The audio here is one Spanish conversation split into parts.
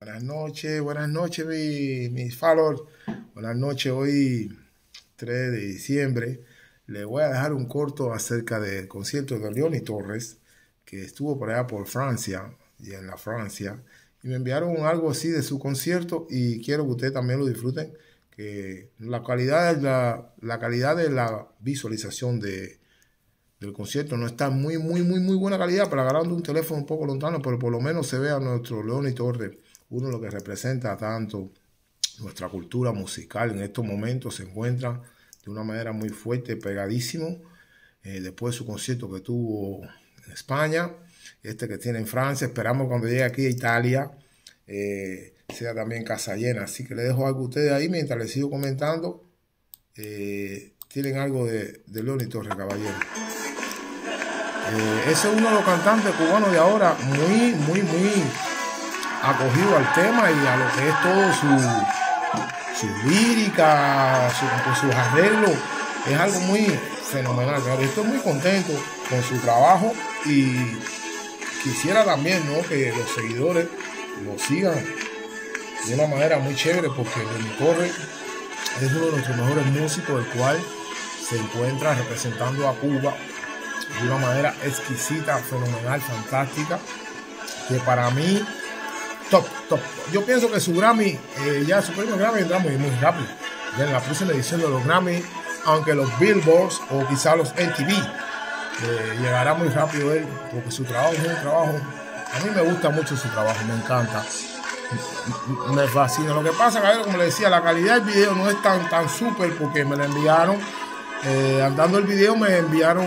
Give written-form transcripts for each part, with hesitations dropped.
Buenas noches, mis followers. Buenas noches, hoy 3 de diciembre. Le voy a dejar un corto acerca del concierto de Leoni Torres, que estuvo por allá por Francia y en la Francia. Y me enviaron algo así de su concierto y quiero que ustedes también lo disfruten. Que la calidad de la visualización del concierto no está muy buena calidad para agarrando un teléfono un poco lontano, pero por lo menos se ve a nuestro Leoni Torres, uno de lo que representa tanto nuestra cultura musical en estos momentos. Se encuentra de una manera muy fuerte, pegadísimo, después de su concierto que tuvo en España, este que tiene en Francia. Esperamos cuando llegue aquí a Italia sea también casa llena. Así que le dejo algo a ustedes ahí mientras les sigo comentando. Tienen algo de Leoni Torres, caballero. Ese es uno de los cantantes cubanos de ahora, muy acogido al tema y a lo que es todo su lírica, sus arreglos. Es algo muy fenomenal. Estoy muy contento con su trabajo y quisiera también, ¿no?, que los seguidores lo sigan de una manera muy chévere, porque Leoni Torres es uno de nuestros mejores músicos, el cual se encuentra representando a Cuba de una manera exquisita, fenomenal, fantástica, que para mí top. Yo pienso que su Grammy, ya su primer Grammy entra muy rápido. Ya en la próxima edición de los Grammy, aunque los Billboards o quizá los MTV, llegará muy rápido él, porque su trabajo es un trabajo, a mí me gusta mucho su trabajo, me encanta, me fascina. Lo que pasa, caballero, como le decía, la calidad del video no es tan súper, porque me la enviaron, andando el video me enviaron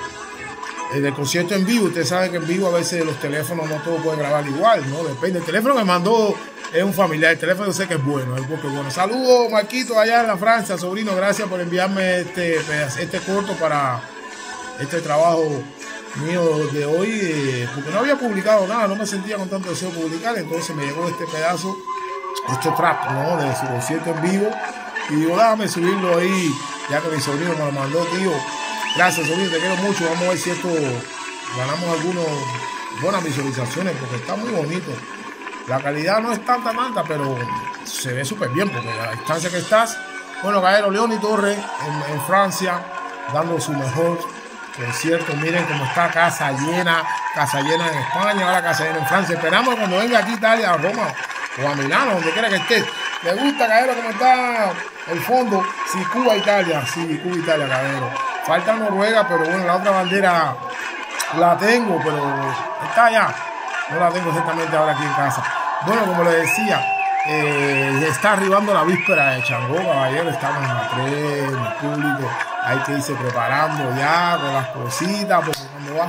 del concierto en vivo. Usted sabe que en vivo a veces los teléfonos no todos pueden grabar igual, ¿no? Depende. El teléfono que mandó es un familiar. El teléfono yo sé que es bueno, porque bueno. Saludos, Marquito, allá en la Francia, sobrino. Gracias por enviarme este corto para este trabajo mío de hoy, porque no había publicado nada, no me sentía con tanto deseo de publicar. Entonces me llegó este pedazo, este track, ¿no?, de su concierto en vivo. Y digo, déjame subirlo ahí, ya que mi sobrino me lo mandó, tío. Gracias, sobrino, te quiero mucho. Vamos a ver si esto ganamos algunas buenas visualizaciones, porque está muy bonito. La calidad no es tanta, pero se ve súper bien, porque a la distancia que estás. Bueno, caballero, Leoni Torres en Francia, dando su mejor concierto. Miren cómo está, casa llena en España, ahora casa llena en Francia. Esperamos que cuando venga aquí a Italia, a Roma o a Milano, donde quiera que esté. ¿Le gusta, caballero, cómo está el fondo? Sí, Cuba-Italia, caballero. Falta Noruega, pero bueno, la otra bandera la tengo, pero está allá. No la tengo exactamente ahora aquí en casa. Bueno, como les decía, está arribando la víspera de Changó, caballero. Estamos en la 3, en el público. Hay que irse preparando ya con las cositas, porque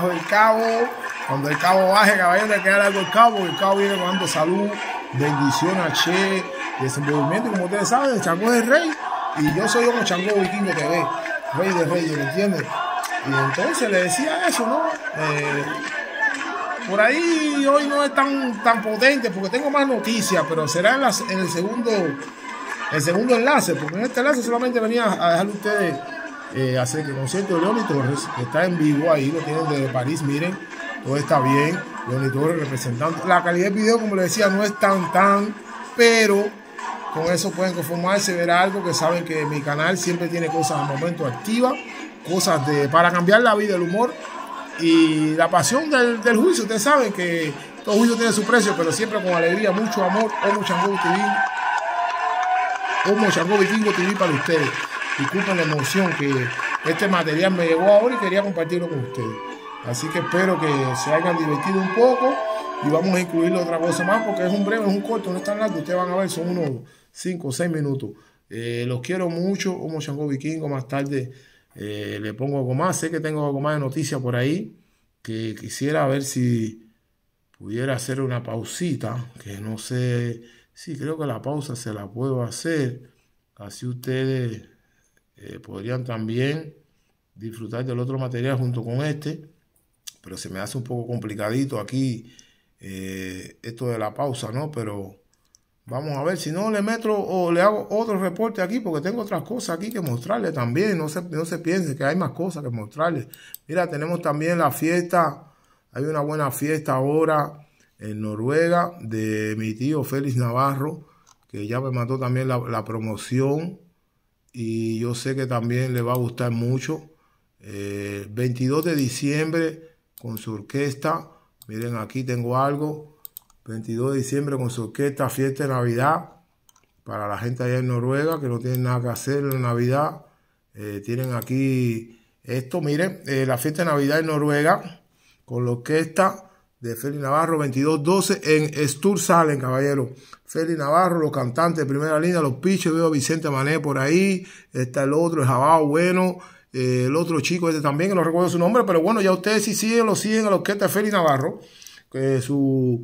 cuando el cabo baje, caballero, hay que dar algo al cabo. El cabo viene dando salud, bendición a Che, desenvolvimiento. Como ustedes saben, Changó es el rey y yo soy como Changó Vikingo TV. Rey de reyes, ¿me entiendes? Y entonces le decía eso, ¿no? Por ahí hoy no es tan potente, porque tengo más noticias, pero será en el segundo enlace, porque en este enlace solamente venía a dejarle a ustedes hacer el concierto de Leoni Torres, que está en vivo ahí, lo tienen desde París. Miren, todo está bien. Leoni Torres representando. La calidad del video, como les decía, no es tan, pero con eso pueden conformarse, ver algo, que saben que mi canal siempre tiene cosas al momento activas, cosas para cambiar la vida, el humor y la pasión del juicio. Ustedes saben que todo juicio tiene su precio, pero siempre con alegría, mucho amor. Homo Changó Vikingo TV para ustedes. Disculpen la emoción, que este material me llegó ahora y quería compartirlo con ustedes. Así que espero que se hayan divertido un poco y vamos a incluirle otra cosa más, porque es un breve, es un corto, no es tan largo. Ustedes van a ver, son unos 5 o 6 minutos. Los quiero mucho. Homo Changó Vikingo. Más tarde le pongo algo más. Sé que tengo algo más de noticias por ahí, que quisiera ver si pudiera hacer una pausita, que no sé. Sí, creo que la pausa se la puedo hacer. Así ustedes podrían también disfrutar del otro material junto con este. Pero se me hace un poco complicadito aquí esto de la pausa, ¿no? Pero vamos a ver, si no le meto o le hago otro reporte aquí, porque tengo otras cosas aquí que mostrarles también. No se piense que hay más cosas que mostrarles. Mira, tenemos también la fiesta. Hay una buena fiesta ahora en Noruega, de mi tío Félix Navarro, que ya me mandó también la promoción y yo sé que también le va a gustar mucho. 22 de diciembre con su orquesta. Miren, aquí tengo algo. 22 de diciembre con su orquesta, fiesta de Navidad. Para la gente allá en Noruega que no tienen nada que hacer en Navidad. Tienen aquí esto, miren, la fiesta de Navidad en Noruega con la orquesta de Félix Navarro, 22-12 en Stursaalen, caballero. Félix Navarro, los cantantes de primera línea, los piches, veo a Vicente Mané por ahí, está el otro, el Jabao Bueno, el otro chico este también, que no recuerdo su nombre, pero bueno, ya ustedes si siguen, lo siguen a la orquesta de Félix Navarro, que su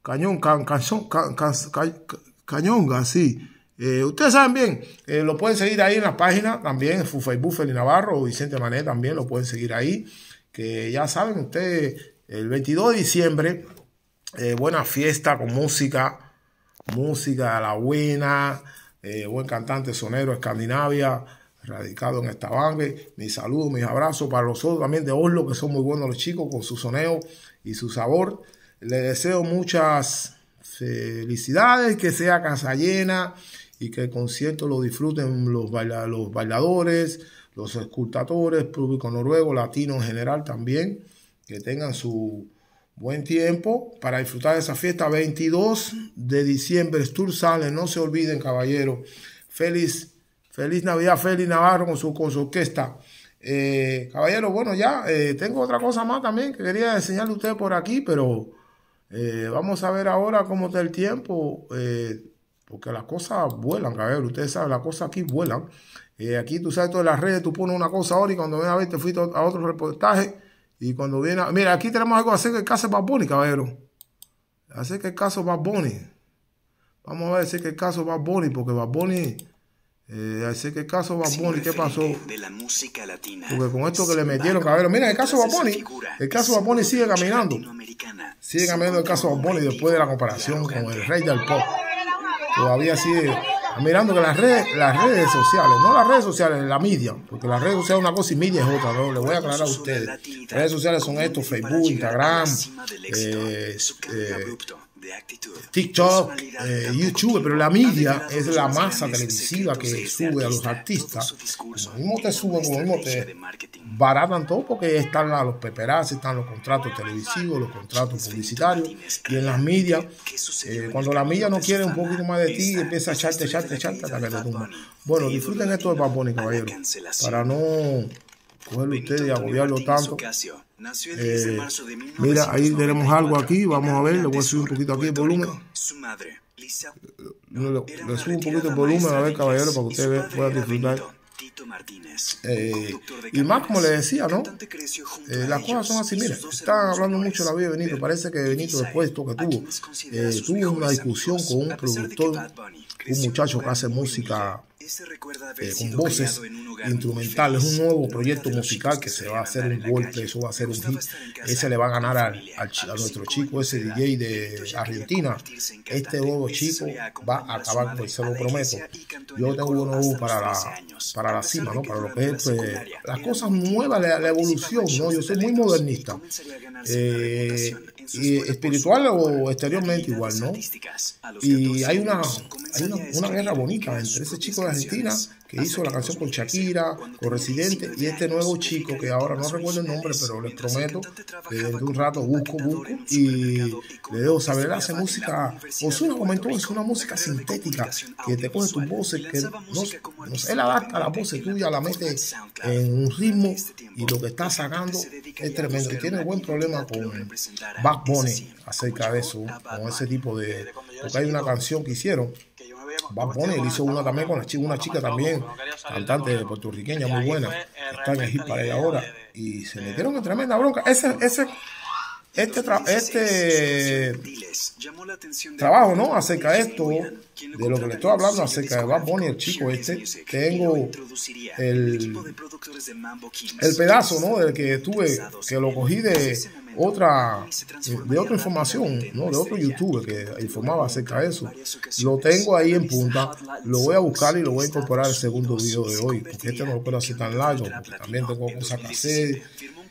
cañonga, sí. Ustedes saben bien, lo pueden seguir ahí en la página también, en su Facebook Félix Navarro o Vicente Mané también lo pueden seguir ahí, que ya saben ustedes, el 22 de diciembre, buena fiesta con música a la buena, buen cantante sonero Escandinavia, radicado en Stavanger. Mis saludos, mis abrazos para los otros también de Oslo, que son muy buenos los chicos con su soneo y su sabor. Les deseo muchas felicidades, que sea casa llena y que el concierto lo disfruten los bailadores, los escultadores, público noruego, latino en general también, que tengan su buen tiempo para disfrutar de esa fiesta. 22 de diciembre, Stursaalen, no se olviden, caballero. Feliz Navidad, Félix Navarro con su orquesta. Caballero, bueno, ya tengo otra cosa más también que quería enseñarle a ustedes por aquí, pero vamos a ver ahora cómo está el tiempo, porque las cosas vuelan, caballero. Ustedes saben, las cosas aquí vuelan. Aquí tú sabes, todas las redes, tú pones una cosa ahora y cuando vienes a ver te fuiste a otro reportaje. Y cuando viene, mira, aquí tenemos algo acerca del caso de Bad Bunny, caballero. Acerca del caso de Bad Bunny. Vamos a ver acerca del caso de Bad Bunny, porque Bad Bunny, acerca del caso de Bad Bunny, ¿qué pasó? Porque con esto que le metieron, caballero, mira, el caso de Bad Bunny sigue caminando. Sigue caminando el caso de Bad Bunny después de la comparación con el rey del pop. Todavía sigue mirando que las redes sociales, no las redes sociales, la media, porque las redes sociales es una cosa y media es otra, ¿no? Les voy a aclarar a ustedes. Las redes sociales son estos: Facebook, Instagram, TikTok, YouTube, pero la media es la masa televisiva que sube a los artistas. Como mismo te suben, como mismo te baratan todo, porque están los paparazzi, están los contratos televisivos, los contratos publicitarios, y en las medias, cuando la media no quiere un poquito más de ti, empieza a echarte hasta que te tumba. Bueno, disfruten esto de Bad Bunny, caballero, para no cogerlo ustedes y agobiarlo tanto. Mira, ahí tenemos algo aquí, vamos a ver, le voy a subir un poquito aquí el volumen. Le subo un poquito el volumen, a ver, caballero, para que ustedes puedan disfrutar. Y más, como les decía, ¿no? Las cosas son así. Mira, están hablando mucho de la vida de Benito. Parece que Benito, después de esto que tuvo una discusión con un productor, un muchacho que hace música con voces instrumentales, un nuevo proyecto musical que se va a hacer un golpe, eso va a ser un hit. Ese le va a ganar a nuestro chico, ese DJ de Argentina. Este nuevo chico va a acabar, pues, se lo prometo. Yo tengo uno para la cima, ¿no? Para lo que es las cosas nuevas, la evolución, ¿no? Yo soy muy modernista. Y espiritual o exteriormente igual, ¿no? Y hay una guerra bonita entre ese chico de Argentina que hizo la canción con Shakira, con Residente, y este nuevo chico que ahora no recuerdo el nombre, pero les prometo que dentro de un rato busco y le debo saber. Él hace música, Ozuna comentó, es una música sintética que te coge tus voces, que él adapta la voz tuya, la mete en un ritmo y lo que está sacando es tremendo. Y tiene buen problema con Bad Bunny acerca de eso, con ese tipo de, porque hay una canción que hicieron Bad Bunny, él hizo una también con una chica también, cantante puertorriqueña muy buena, está en el hit para ella ahora, y se metieron en tremenda bronca. Este trabajo, ¿no? Acerca de esto, de lo que le estoy hablando, acerca de Bad Bunny, el chico tengo el pedazo, ¿no? Del que tuve, que lo cogí de otra información, ¿no? De otro youtuber que informaba acerca de eso. Lo tengo ahí en punta, lo voy a buscar y lo voy a incorporar al segundo video de hoy, porque este no lo puedo hacer tan largo, porque también tengo cosas que hacer.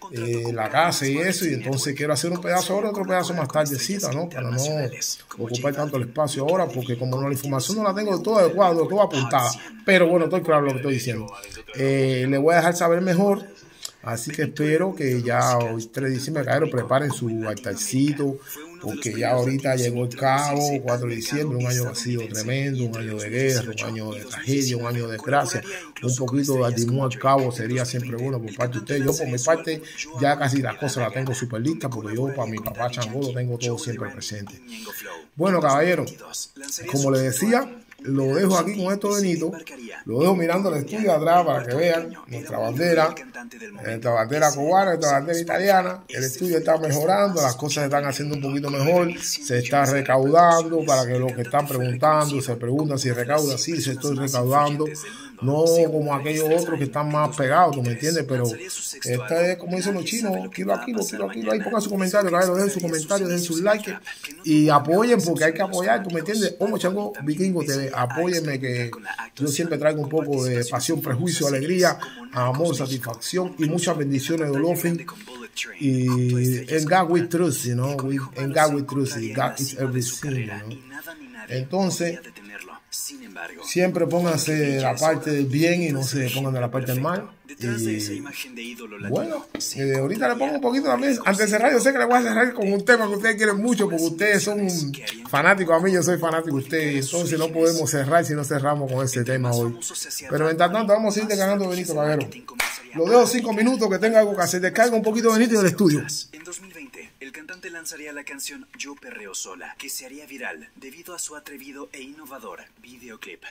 la casa y eso, y entonces quiero hacer un pedazo ahora, otro pedazo más tardecita, ¿no? Para no ocupar tanto el espacio ahora, porque como la información no la tengo todo adecuada, todo apuntada, pero bueno, estoy claro lo que estoy diciendo. Le voy a dejar saber mejor. Así que espero que ya hoy 3 de diciembre, caballero, preparen su altarcito, porque ya ahorita llegó el cabo, 4 de diciembre, un año vacío tremendo, un año de guerra, un año de tragedia, un año de desgracia. Un poquito de ardimú al cabo sería siempre bueno por parte de ustedes. Yo por mi parte ya casi las cosas las tengo súper listas, porque yo para mi papá Changó lo tengo todo siempre presente. Bueno, caballero, como les decía, lo dejo aquí con esto Benito, lo dejo mirando el estudio atrás para que vean nuestra bandera cubana, nuestra bandera italiana. El estudio está mejorando, las cosas se están haciendo un poquito mejor, se está recaudando para que los que están preguntando se preguntan si recauda, sí, se estoy recaudando, no como aquellos otros que están más pegados, ¿tú me entiendes? Pero esta es como dicen los chinos, kilo a kilo, ahí pongan su comentario, dejen su comentario, dejen sus likes y apoyen porque hay que apoyar, ¿tú me entiendes? Homo Changó Vikingo TV, apóyenme que yo siempre traigo un poco de pasión, prejuicio, alegría, amor, satisfacción y muchas bendiciones de Olofin. Y en God we trust, you know, en God we trust, God is everything, you know. Entonces, siempre pónganse la parte del bien y no se pongan de la parte del mal. Y bueno, ahorita le pongo un poquito también, antes de cerrar, yo sé que le voy a cerrar con un tema que ustedes quieren mucho, porque ustedes son fanáticos a mí, yo soy fanático de ustedes, entonces no podemos cerrar si no cerramos con ese tema hoy. Pero mientras tanto vamos a ir ganando Benito Caballero. Lo dejo 5 minutos que tenga algo que hacer, descarga un poquito de Benito del estudio. En 2020, el cantante lanzaría la canción Yo Perreo Sola, que se haría viral debido a su atrevido e innovador videoclip.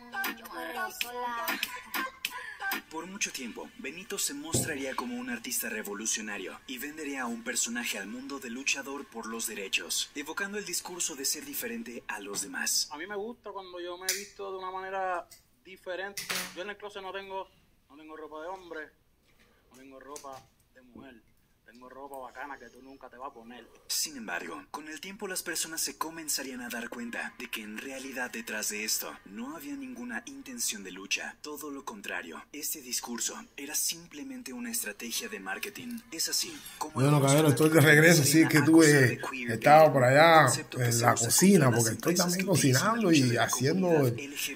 Por mucho tiempo, Benito se mostraría como un artista revolucionario y vendería a un personaje al mundo de luchador por los derechos, evocando el discurso de ser diferente a los demás. A mí me gusta cuando yo me he visto de una manera diferente. Yo en el closet no tengo ropa de hombre, no tengo ropa de mujer. Tengo ropa bacana que tú nunca te vas a poner. Sin embargo, con el tiempo las personas se comenzarían a dar cuenta de que en realidad detrás de esto no había ninguna intención de lucha. Todo lo contrario, este discurso era simplemente una estrategia de marketing. Es así como... Bueno, caballero, estoy de regreso. Sí, que tuve estado por allá en la cocina, porque estoy también cocinando y haciendo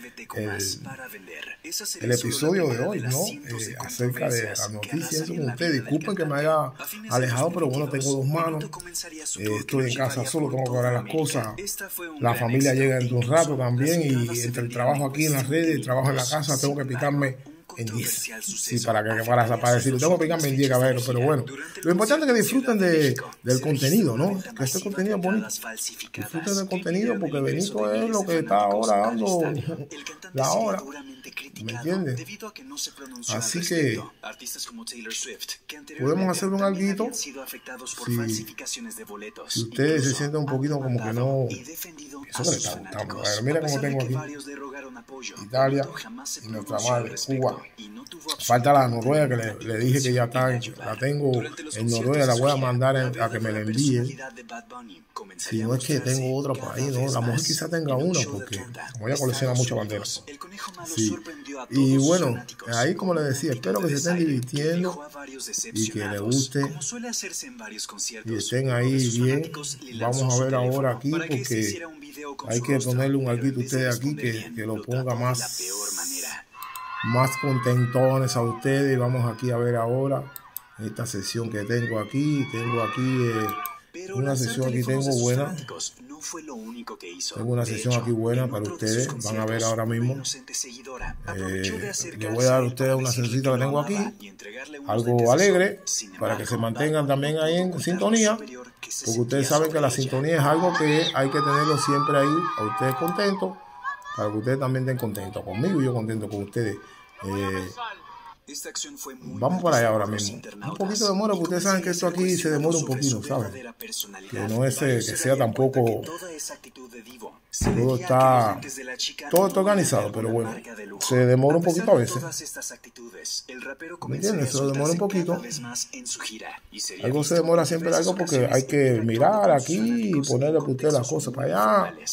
el episodio de hoy, ¿no? Acerca de la noticia, eso con ustedes. Disculpen que me haya alejado, pero bueno, tengo 2 manos, estoy en casa solo, tengo que hablar las cosas, la familia llega dentro de un rato también, y entre el trabajo aquí en las redes y el trabajo en la casa tengo que picarme en 10, sí, para decirlo, tengo que picarme en 10, caballero, pero bueno, lo importante es que disfruten del contenido, ¿no? Que este contenido es bonito, disfruten del contenido, porque Benito es lo que está ahora dando la hora, ¿me entiendes? Así que podemos hacer un alguito si ustedes se sienten un poquito como que no, eso que le está gustando. A ver, mira cómo tengo aquí Italia y nuestra madre Cuba. Falta la Noruega, que le dije que ya está, la tengo en Noruega, la voy a mandar a que me la envíen. Si no es que tengo otra por ahí, ¿no? La mujer quizá tenga una, porque como ella colecciona muchas banderas. Sí. Y bueno, ahí como les decía, espero que se estén divirtiendo y que les guste y estén ahí bien. Vamos a ver ahora aquí, porque hay que ponerle un alguito a ustedes aquí que lo ponga más contentones a ustedes. Vamos aquí a ver ahora esta sesión que tengo aquí. Una sesión aquí tengo buena. Tengo una sesión aquí buena para ustedes. Van a ver ahora mismo. Le voy a dar a ustedes una sesión que tengo aquí. Algo alegre, para que se mantengan también ahí en sintonía. Porque ustedes saben que la sintonía es algo que hay que tenerlo siempre ahí, a ustedes contentos, para que ustedes también estén contentos conmigo y yo contento con ustedes. Vamos para allá ahora mismo. Un poquito de demora, porque ustedes saben que esto aquí se demora un poquito, ¿saben? Que no es que sea tampoco... Todo está organizado, pero bueno, se demora un poquito a veces. ¿Me entiendes? Se demora un poquito. Algo se demora siempre algo, porque hay que mirar aquí y ponerle a ustedes las cosas para allá.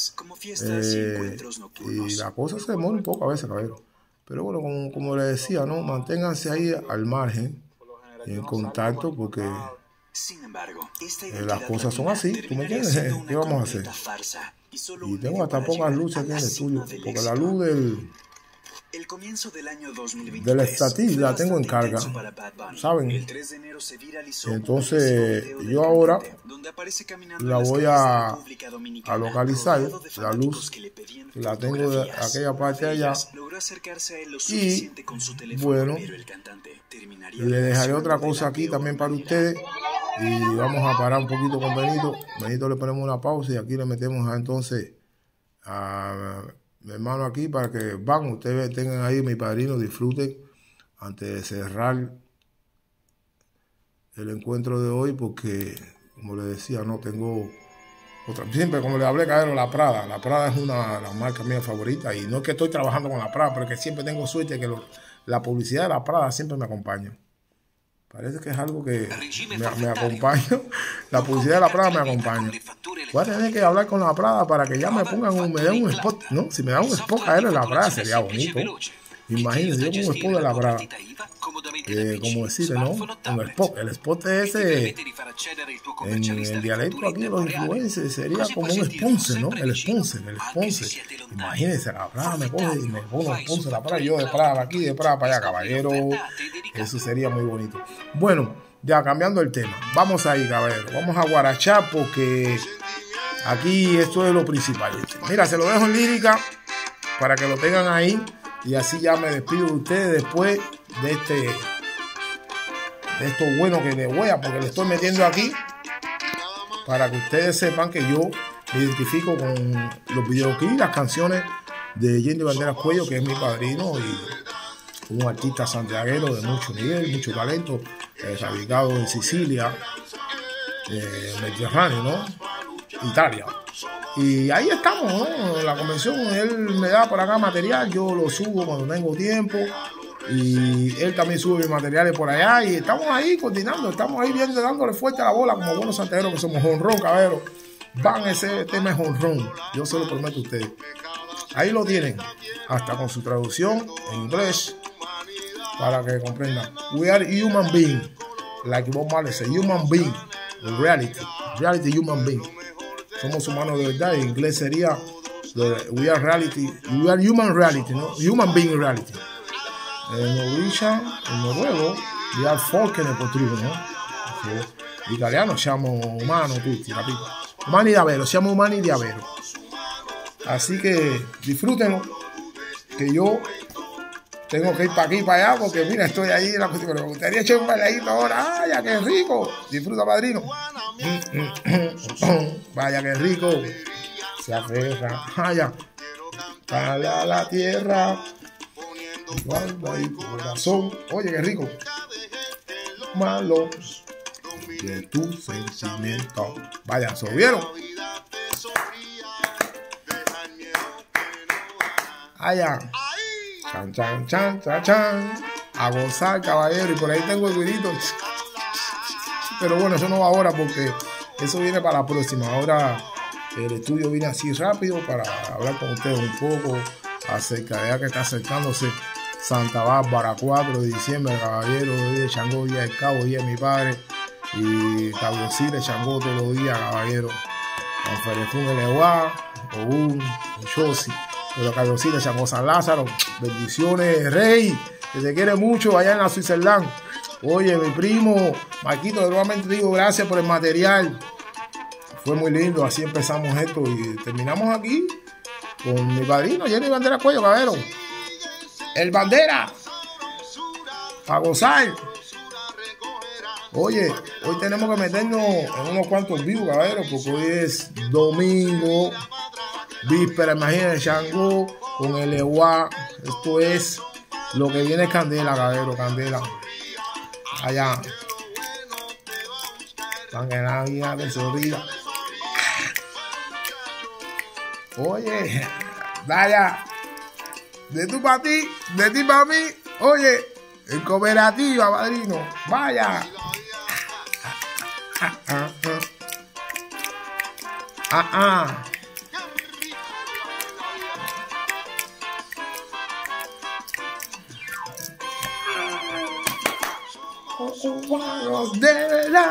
Y la cosa se demora un poco a veces, caballero. Pero bueno, como les decía, ¿no? Manténganse ahí al margen. en contacto porque sin embargo, las cosas son así, ¿tú me entiendes? ¿Qué vamos a hacer? Farsa, y tengo hasta pocas luces aquí en el estudio, porque la luz el comienzo del año 2023 de la estatil la tengo en carga, ¿saben? El 3 de enero se viralizó entonces yo ahora donde aparece caminando la en las voy calles de a República Dominicana, localizar, rodeado de la luz fanáticos que le pedían la tengo de fotografías. aquella parte Uno de allá, ellos logró acercarse a él lo suficiente con su teléfono, bueno, pero el cantante terminaría le dejaré otra reaccionando de cosa la aquí peor también para manera. ustedes y vamos a parar un poquito con Benito. Benito le ponemos una pausa y aquí le metemos entonces a mi hermano aquí para que ustedes tengan ahí mi padrino, disfruten antes de cerrar el encuentro de hoy, porque como les decía, no tengo otra, siempre como le hablé, Caballero, la Prada es una de las marcas mías favoritas y no es que estoy trabajando con la Prada, pero que siempre tengo suerte que la publicidad de la Prada siempre me acompaña. Parece que es algo que me acompaña. La publicidad de la Prada me acompaña. Voy a tener que hablar con la Prada para que ya me pongan me den un spot, ¿no? Si me dan un spot a él en la Prada sería bonito. Imagínense, yo con un spot de la Prada. Como decirle, ¿no? Un spot. El spot ese, en el dialecto aquí de los influencers, sería como un sponsor, ¿no? El sponsor. Imagínense, la Prada me pone un sponsor, la Prada, yo de Prada aquí, de Prada para allá, caballero. Eso sería muy bonito. Bueno, ya cambiando el tema, vamos ahí, caballero. Vamos a guarachar porque aquí esto es lo principal. Mira, se lo dejo en lírica para que lo tengan ahí y así ya me despido de ustedes después de esto bueno que les voy a, porque le estoy metiendo aquí para que ustedes sepan que yo me identifico con los videoclips y las canciones de Yendi Banderas Cuello, que es mi padrino y un artista santiaguero de mucho nivel, mucho talento, radicado en Sicilia, Mediterráneo, ¿no? Italia. Y ahí estamos, ¿no? En la convención, él me da por acá material, yo lo subo cuando tengo tiempo. Y él también sube mis materiales por allá. Y estamos ahí coordinando, estamos ahí viendo, dándole fuerte a la bola como buenos santiagueros que somos. Jonrón, caballero. Ese tema es jonrón. Yo se lo prometo a ustedes. Ahí lo tienen, hasta con su traducción en inglés, para que comprendan. We are human being, like Bob Marley said, human being, reality human being. Somos humanos de verdad. En inglés sería we are reality, we are human reality, ¿no? Human being reality. En Norwegian, en noruego, we are folk nel potrivo, ¿no? In italiano siamo umani tutti, capito? Umani davvero, siamo umani davvero. Así que disfrútenlo, que yo tengo que ir para aquí, para allá, porque mira, estoy ahí en la cuestión, pero me gustaría echar un bailadito ahora. ¡Ay, qué rico! Disfruta, padrino. Vaya, qué rico. Se aferra, vaya, para la tierra. Guarda y corazón. Oye, qué rico. Malos de tu sentimiento. Vaya, ¿se vieron? Allá. Chan, chan, chan, chan, chan. A gozar, caballero. Y por ahí tengo el ruidito. Pero bueno, eso no va ahora porque eso viene para la próxima. Ahora el estudio viene así rápido para hablar con ustedes un poco acerca de ya que está acercándose Santa Bárbara, 4 de diciembre, caballero. Hoy de Changó, día del Cabo, día de mi padre. Y Tabiosí de Changó todos los días, caballero. Con Ferefún Eleguá, Ogún, Chosi. Pero Tabiosí de Changó San Lázaro. Bendiciones, rey, que te quiere mucho allá en la Switzerland. Oye, mi primo Marquito, nuevamente digo gracias por el material. Fue muy lindo, así empezamos esto y terminamos aquí con mi padrino, Yendi Banderas Cuello, caballero. El Bandera, para gozar. Oye, hoy tenemos que meternos en unos cuantos views, caballero, porque hoy es domingo, víspera, imagínense, Changó con el Eguá. Esto es lo que viene candela, caballero, candela. Allá. Para que la vida te sonría. Oye, vaya. De tú para ti, de ti para mí. Oye, en cooperativa, padrino. Vaya. humanos de verdad.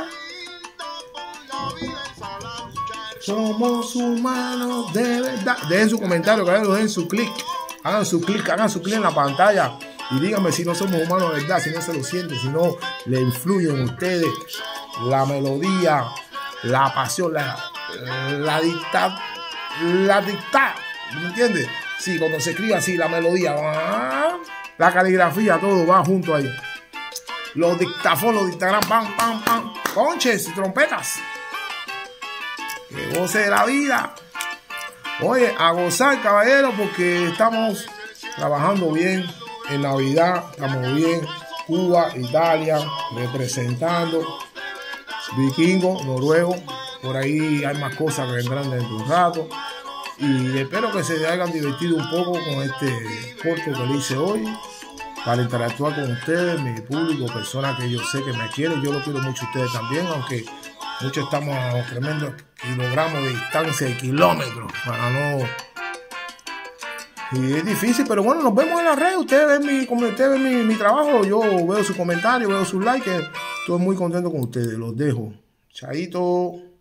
Somos humanos de verdad. Dejen su comentario, que dejen su clic. Hagan su clic en la pantalla. Y díganme si no somos humanos de verdad, si no se lo sienten, si no le influyen a ustedes la melodía, la pasión, la dicta, ¿me entiendes? Sí, cuando se escribe así, la melodía, la caligrafía, todo va junto ahí. Los dictafonos, los dictagram, pam, pam, pam, conches y trompetas. Que goce de la vida. Oye, a gozar, caballero, porque estamos trabajando bien. En Navidad estamos bien. Cuba, Italia, representando. Vikingo, noruego. Por ahí hay más cosas que vendrán dentro de un rato. Y espero que se hayan divertido un poco con este corto que le hice hoy. Para interactuar con ustedes, mi público, personas que yo sé que me quieren. Yo lo quiero mucho a ustedes también, aunque muchos estamos a tremendos kilogramos de distancia, de kilómetros, para no... Y es difícil, pero bueno, nos vemos en la red. Ustedes ven mi trabajo, yo veo sus comentarios, veo sus likes. Estoy muy contento con ustedes. Los dejo. Chaito.